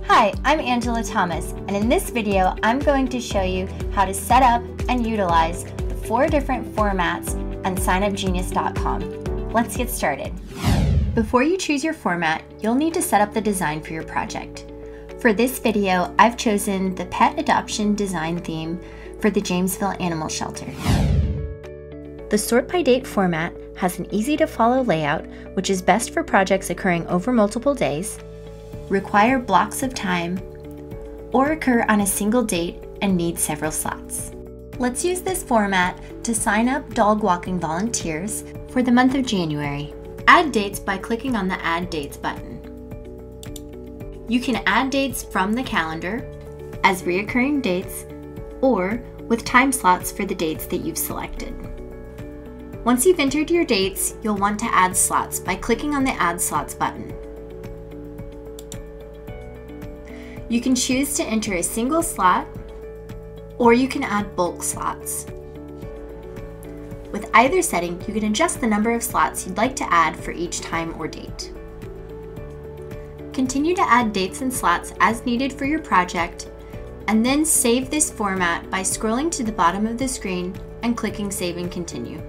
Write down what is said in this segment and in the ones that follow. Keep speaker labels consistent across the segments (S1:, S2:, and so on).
S1: Hi, I'm Angela Thomas, and in this video, I'm going to show you how to set up and utilize the 4 different formats on SignUpGenius.com. Let's get started. Before you choose your format, you'll need to set up the design for your project. For this video, I've chosen the Pet Adoption Design theme for the Jamesville Animal Shelter. The Sort by Date format has an easy-to-follow layout, which is best for projects occurring over multiple days, require blocks of time, or occur on a single date and need several slots. Let's use this format to sign up dog walking volunteers for the month of January. Add dates by clicking on the Add Dates button. You can add dates from the calendar as reoccurring dates or with time slots for the dates that you've selected. Once you've entered your dates, you'll want to add slots by clicking on the Add Slots button. You can choose to enter a single slot, or you can add bulk slots. With either setting, you can adjust the number of slots you'd like to add for each time or date. Continue to add dates and slots as needed for your project, and then save this format by scrolling to the bottom of the screen and clicking Save and Continue.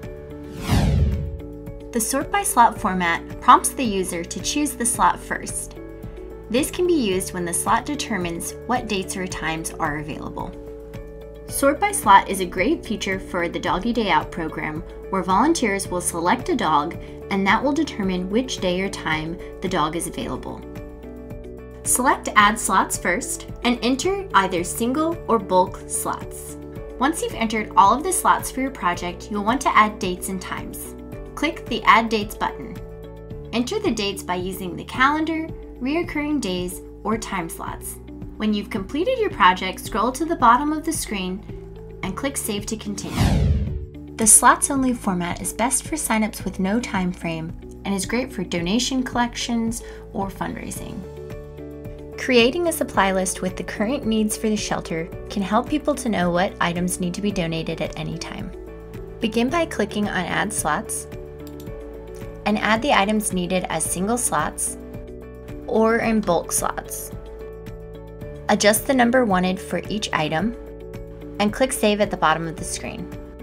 S1: The Sort by Slot format prompts the user to choose the slot first. This can be used when the slot determines what dates or times are available. Sort by Slot is a great feature for the Doggy Day Out program, where volunteers will select a dog and that will determine which day or time the dog is available. Select Add Slots first and enter either single or bulk slots. Once you've entered all of the slots for your project, you'll want to add dates and times. Click the Add Dates button. Enter the dates by using the calendar, reoccurring days, or time slots. When you've completed your project, scroll to the bottom of the screen and click Save to continue. The slots-only format is best for signups with no time frame and is great for donation collections or fundraising. Creating a supply list with the current needs for the shelter can help people to know what items need to be donated at any time. Begin by clicking on Add Slots and add the items needed as single slots or in bulk slots. Adjust the number wanted for each item and click Save at the bottom of the screen.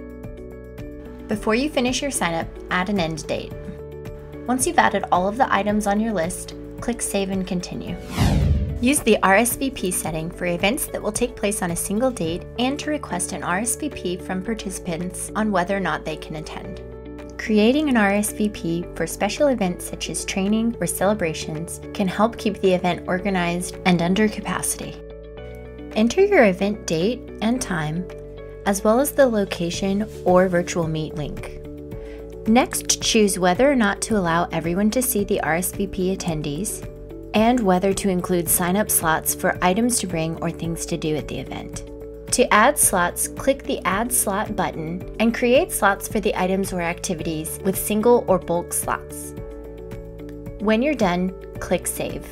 S1: Before you finish your signup, add an end date. Once you've added all of the items on your list, click Save and Continue. Use the RSVP setting for events that will take place on a single date and to request an RSVP from participants on whether or not they can attend. Creating an RSVP for special events such as training or celebrations can help keep the event organized and under capacity. Enter your event date and time, as well as the location or virtual meet link. Next, choose whether or not to allow everyone to see the RSVP attendees, and whether to include sign-up slots for items to bring or things to do at the event. To add slots, click the Add Slot button and create slots for the items or activities with single or bulk slots. When you're done, click Save.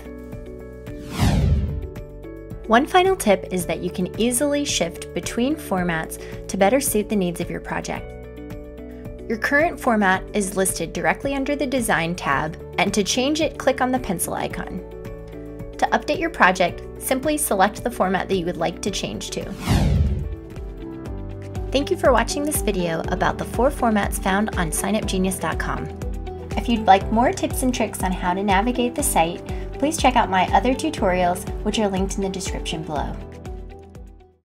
S1: One final tip is that you can easily shift between formats to better suit the needs of your project. Your current format is listed directly under the Design tab, and to change it, click on the pencil icon. To update your project, simply select the format that you would like to change to. Thank you for watching this video about the 4 formats found on SignUpGenius.com. If you'd like more tips and tricks on how to navigate the site, please check out my other tutorials, which are linked in the description below.